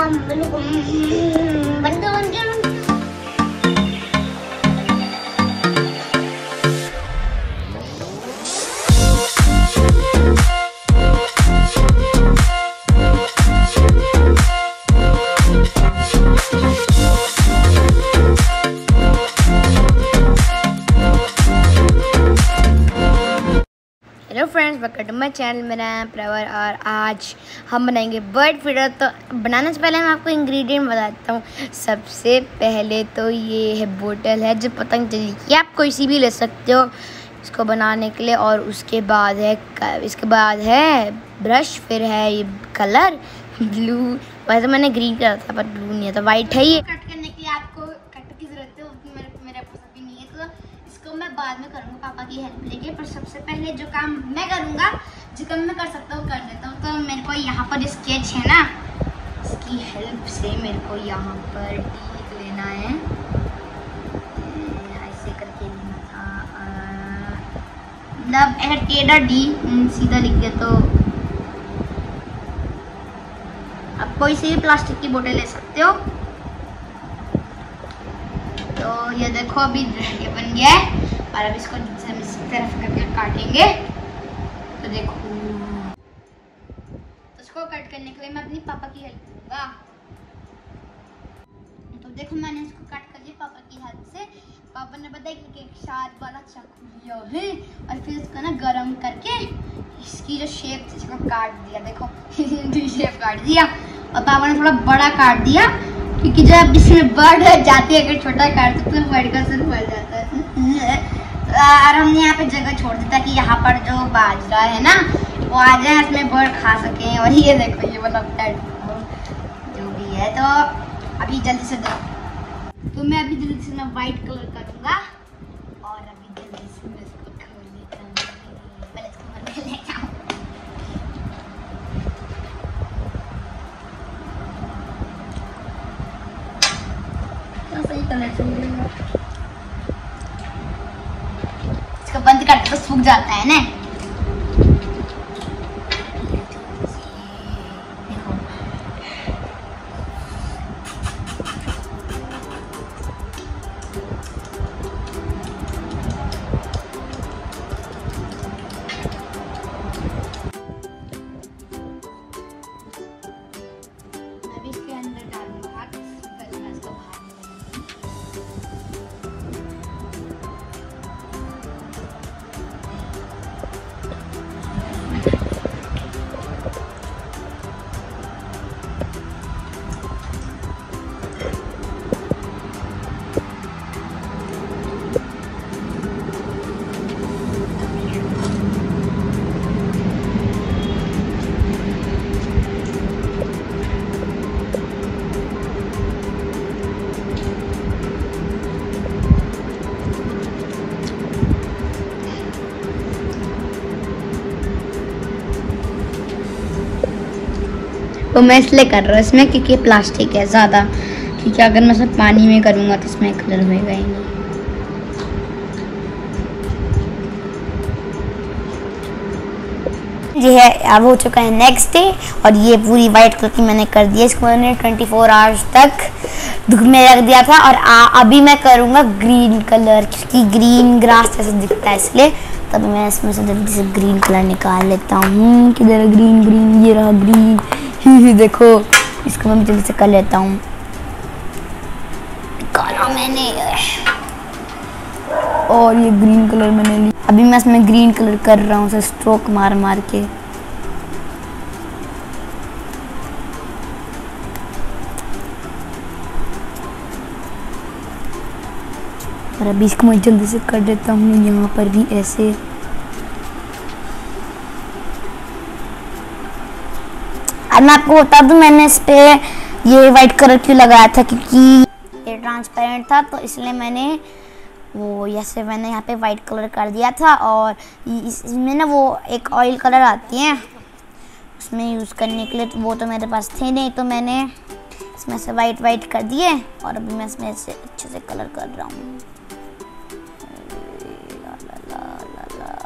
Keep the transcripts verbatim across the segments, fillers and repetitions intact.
Hello friends, welcome to my channel. मेरा नाम प्रवर और आज हम बनाएंगे बर्ड फीडर। तो बनाने से पहले मैं आपको इंग्रेडिएंट बताता हूँ। सबसे पहले तो ये है बोतल है जो पतंजलि की, आप कोई सी भी ले सकते हो इसको बनाने के लिए। और उसके बाद है इसके बाद है ब्रश, फिर है ये कलर ब्लू। वैसे मैंने ग्रीन कलर था पर ब्लू नहीं है, तो वाइट है। ये कट करने के लिए आपको कटर की ज़रूरत है, मेरे मेरे पास अभी नहीं है, तो इसको मैं बाद में करूँगा पापा की हेल्प लेके। पर सबसे पहले जो काम मैं करूँगा, जो काम मैं कर सकता हूँ कर देता हूँ। तो मेरे को यहाँ पर स्केच है ना, इसकी हेल्प से मेरे को यहाँ पर डी लिख लेना है। ऐसे करके लेना था, मतलब ऐसा टेढ़ा डी सीधा लिख दिया। तो आप कोई सी भी प्लास्टिक की बोतल ले सकते हो। तो ये देखो अभी ये बन गया है और अब इसको हम इस तरफ करके काटेंगे। तो देखो, तो इसको कट करने के लिए मैं अपनी पापा की हेल्प लूँगा। तो देखो मैंने इसको कट कर दिया पापा की हेल्प से। पापा ने बताया कि एक शार्प वाला चाकू लिया है और फिर इसको ना गरम करके इसकी जो शेप थी इसको काट दिया। देखो शेप काट दिया और पापा ने थोड़ा बड़ा काट दिया, क्योंकि जब इसमें बर्ड जाती है, अगर छोटा काट तो बर्ड का सिर मर जाता है। और हमने यहाँ पे जगह छोड़ दी ताकि यहाँ पर जो बाजरा है ना वो आ जाए, इसमें बर्ड खा सके। और ये देखो ये वाला पेड़ जो भी है। तो अभी जल्दी से देखो, तो मैं अभी जल्दी से मैं वाइट कलर करूँगा और अभी जल्दी से मैं इसको खोल लेता हूँ। पहले इसको मैं ले लेता हूँ। सही कलर से इसको बंद करते तो सूख जाता है ना। अभी इसके अंदर डालूंगा इसको बाहर। तो मैं इसलिए कर रहा हूँ इसमें क्योंकि प्लास्टिक है ज़्यादा, क्योंकि अगर मैं सब पानी में करूँगा तो इसमें कलर होएगा ही नहीं। ये है अब हो चुका है नेक्स्ट डे और ये पूरी वाइट कलर की मैंने कर दिया। इसको मैंने ट्वेंटी फोर आवर्स तक धूप में रख दिया था। और आ, अभी मैं करूँगा ग्रीन कलर, क्योंकि ग्रीन ग्रास जैसे दिखता है इसलिए। तब मैं इसमें से जल्दी से ग्रीन कलर निकाल लेता हूँ। किधर ग्रीन ग्रीन, ये रहा ग्रीन। देखो इसको मैं जल्दी से कर लेता हूँ। निकाला मैंने और ये ग्रीन कलर मैंने ली। अभी मैं इसमें ग्रीन कलर कर रहा हूँ स्ट्रोक मार मार के। और अभी इसको मैं जल्दी से कर देता हूँ यहाँ पर भी ऐसे। अब मैं आपको बता दूँ मैंने इस पे ये वाइट कलर क्यों लगाया था, क्योंकि ये ट्रांसपेरेंट था तो इसलिए मैंने वो जैसे मैंने यहाँ पे वाइट कलर कर दिया था। और इसमें ना वो एक ऑयल कलर आती है उसमें यूज़ करने के लिए, तो वो तो मेरे पास थे नहीं, तो मैंने इसमें से वाइट वाइट कर दिए। और अभी मैं इसमें से अच्छे से कलर कर रहा हूँ।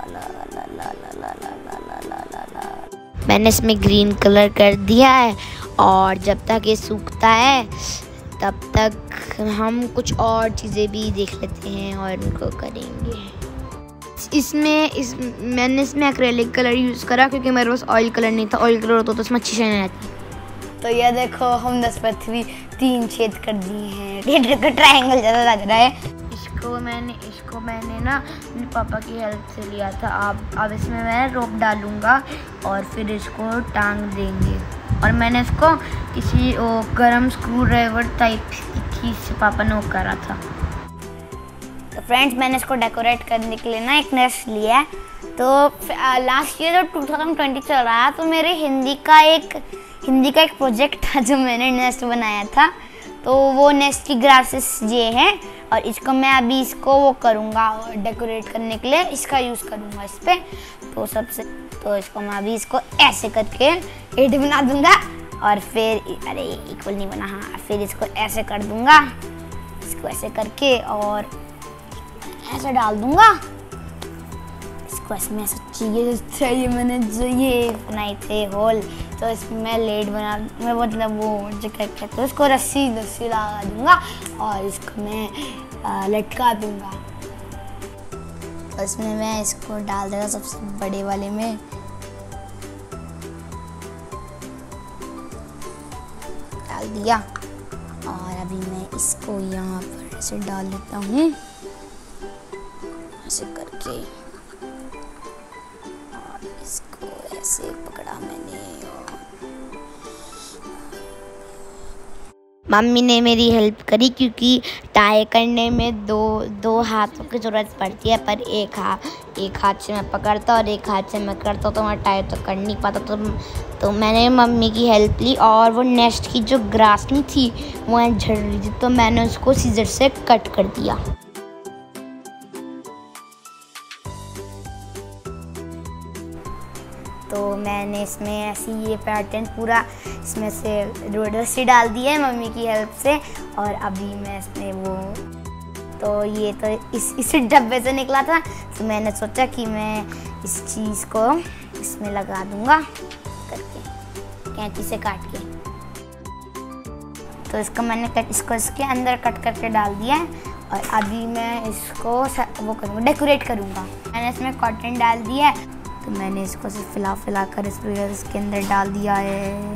मैंने इसमें ग्रीन कलर कर दिया है और जब तक ये सूखता है तब तक हम कुछ और चीज़ें भी देख लेते हैं और उनको करेंगे। इसमें इस मैंने इसमें एक्रेलिक कलर यूज़ करा क्योंकि मेरे पास ऑयल कलर नहीं था। ऑयल कलर होता तो उसमें अच्छी शाइन आती। तो ये देखो हम दस पृथ्वी तीन छेद कर दिए हैं। डेढ़ का ट्रायंगल ज़्यादा लग रहा है। इसको मैंने इसको मैंने ना अपने पापा की हेल्प से लिया था। अब अब इसमें मैं रोप डालूँगा और फिर इसको टांग देंगे। और मैंने इसको किसी गर्म स्क्रू ड्राइवर टाइप की से पापा ने वो करा था। तो फ्रेंड्स मैंने इसको डेकोरेट करने के लिए ना एक नेस्ट लिया है। तो लास्ट ईयर जब टू थाउजेंड ट्वेंटी चल रहा है तो मेरे हिंदी का एक हिंदी का एक प्रोजेक्ट था जो मैंने नेस्ट बनाया था। तो वो नेस्ट की ग्रासेस ये हैं और इसको मैं अभी इसको वो करूँगा और डेकोरेट करने के लिए इसका यूज़ करूँगा इस पर। तो सबसे तो इसको मैं अभी इसको ऐसे करके एड बना दूँगा और फिर अरे इक्वल नहीं बना, हाँ फिर इसको ऐसे कर दूँगा, इसको ऐसे करके और ऐसे डाल दूँगा इसको। इसमें ऐसा चीज़ चाहिए मैंने जो ये बनाई थे होल, तो इसमें मैं लेड बना मैं मतलब वो जो क्या कहते हैं उसको रस्सी रस्सी लगा दूँगा और इसको मैं आ, लटका दूँगा। तो इसमें मैं इसको डाल दूँगा सबसे बड़े वाले में। डाल दिया और अभी मैं इसको यहाँ पर ऐसे डाल देता हूँ ऐसे करके और इसको ऐसे पकड़ा मैंने। मम्मी ने मेरी हेल्प करी क्योंकि टाई करने में दो दो हाथों की ज़रूरत पड़ती है, पर एक हाथ एक हाथ से मैं पकड़ता और एक हाथ से मैं करता तो मैं टाई तो कर नहीं पाता। तो तो मैंने मम्मी की हेल्प ली और वो नेस्ट की जो ग्रास नहीं थी वो झड़ रही थी तो मैंने उसको सीजर से कट कर दिया। तो मैंने इसमें ऐसी ये पैटर्न पूरा इसमें से रस्सी डाल दी है मम्मी की हेल्प से। और अभी मैं इसमें वो तो ये तो इस इस डब्बे से निकला था तो मैंने सोचा कि मैं इस चीज़ को इसमें लगा दूंगा करके कैंची से काट के। तो इसको मैंने कट इसको इसके अंदर कट करके डाल दिया है और अभी मैं इसको वो करूँगा डेकोरेट करूँगा। मैंने इसमें कॉटन डाल दिया है तो मैंने इसको सिर्फ फिला फिला कर इस इसके अंदर डाल दिया है।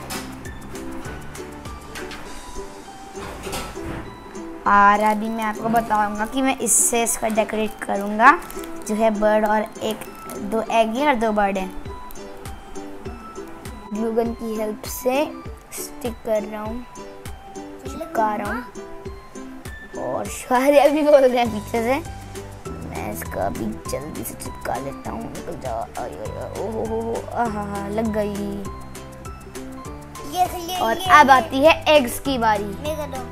और अभी मैं आपको बताऊंगा कि मैं इससे इसका डेकोरेट करूंगा जो है बर्ड और एक दो एग है और दो बर्ड हैं। ग्लू गन की हेल्प से स्टिक कर रहा हूँ चिपका रहा हूँ और सारे अभी बोल रहे हैं पीछे से। मैं इसका अभी जल्दी से चिपका लेता हूँ। निकल जा। ओहो हो आहा लग गई। ये, ये, और ये, अब आती है एग्स की बारी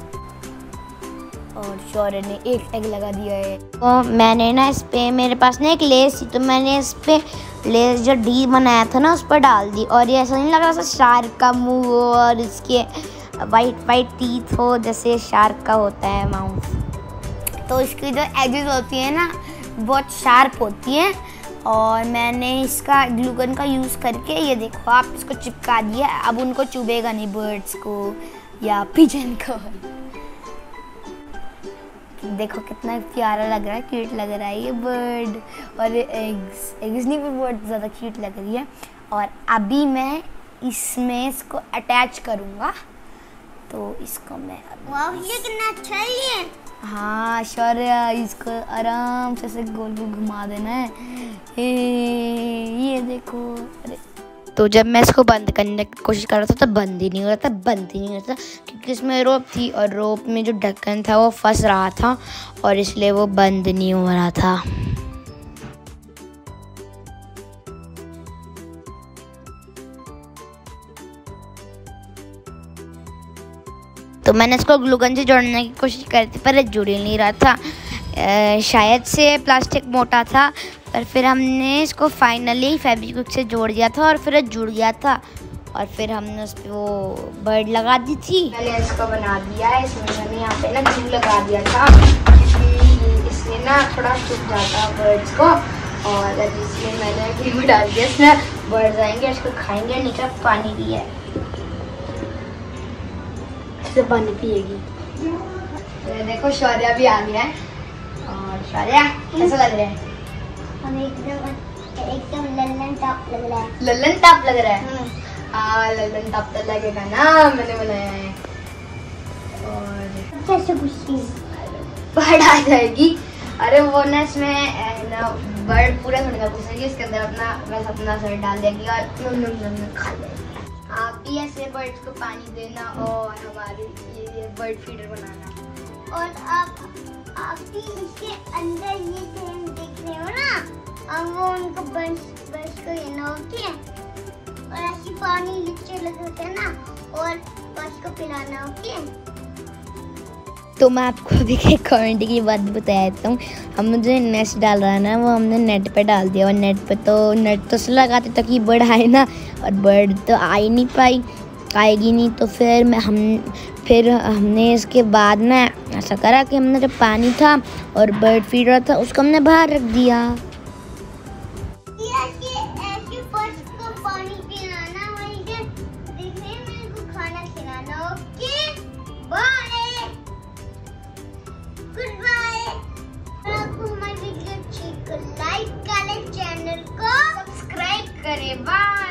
और शौर्य ने एक एग लगा दिया है। तो मैंने ना इस पे मेरे पास ना एक लेस थी तो मैंने इस पे लेस जो डी बनाया था ना उस पर डाल दी और ये ऐसा नहीं लग रहा था शार्क का मुंह और इसके वाइट वाइट टीथ हो जैसे शार्क का होता है माउथ। तो इसकी जो एजेस होती है ना बहुत शार्प होती है और मैंने इसका ग्लू गन का यूज़ करके ये देखो आप इसको चिपका दिया। अब उनको चुभेगा नहीं बर्ड्स को या पिजन को। देखो कितना प्यारा लग रहा है, क्यूट लग रहा है ये बर्ड और एग्स एग्स नहीं पर बर्ड ज़्यादा क्यूट लग रही है। और अभी मैं इसमें इसको अटैच करूँगा तो इसको मैं ये कितना अच्छा है ये। हाँ शौर्य इसको आराम से से गोल गोल घुमा देना है। हे ये देखो। अरे तो जब मैं इसको बंद करने की कोशिश कर रहा था तो बंद ही नहीं हो रहा था बंद ही नहीं हो रहा था क्योंकि इसमें रोप थी और रोप में जो ढक्कन था वो फंस रहा था और इसलिए वो बंद नहीं हो रहा था। तो मैंने इसको ग्लू गन से जोड़ने की कोशिश करी थी पर जुड़ ही नहीं रहा था। आ, शायद से प्लास्टिक मोटा था पर फिर हमने इसको फाइनली फेविक्विक से जोड़ दिया था और फिर जुड़ गया था और फिर हमने उस पर वो बर्ड लगा दी थी। मैंने इसको बना दिया है। इसमें मैंने यहाँ पे ना ग्लू लगा दिया था क्योंकि इसमें ना थोड़ा चुप जाता बर्ड्स को और इसलिए मैंने ग्लू डाल दिया। इसमें बर्ड्स आएंगे इसको खाएंगे। नीचे पानी भी है से पानी पिएगी। ये देखो शौर्या भी आ गया है। और शौर्या कैसा लग रहा है? हमें एकदम एकदम लल्लन टॉप लग रहा है। लल्लन टॉप लग रहा है। हाँ लल्लन टॉप तो लगेगा ना, मैंने बनाया है। और कैसे खुशी बर्ड आ जाएगी। अरे वो ना इसमें ना बर्ड पूरा थोड़ी ना घुसेगी, इसके अंदर अपना बस अपना सर डाल देगी और नुम नुम नुम नुम खा लेगी। आप भी ऐसे बर्ड्स को पानी देना और हमारे ये बर्ड फीडर बनाना। और आप आप भी इसके अंदर ये सेम देख रहे हो ना, अब वो उनको बंश बंश को लेना होती है और ऐसी पानी नीचे लगाते हैं ना और बंश को पिलाना होती है। तो मैं आपको अभी एक कमेंट की बात बता देता हूँ। हम जो नेट डाल रहा है ना वो हमने नेट पे डाल दिया, और नेट पे तो नेट तो लगाते ताकि बर्ड आए ना, और बर्ड तो आ ही नहीं पाई, आएगी नहीं। तो फिर मैं हम फिर हमने इसके बाद ना ऐसा करा कि हमने जो पानी था और बर्ड फीडर था उसको हमने बाहर रख दिया। ऐसे ऐसे बर्ड्स को पानी पिलाना, वहीं पे देख रहे हैं मेरे को खाना खिलाना। Okay bye, good bye. आपको हमारी वीडियो अच्छी को लाइक करें, चैनल को सब्सक्राइब करें। बाय।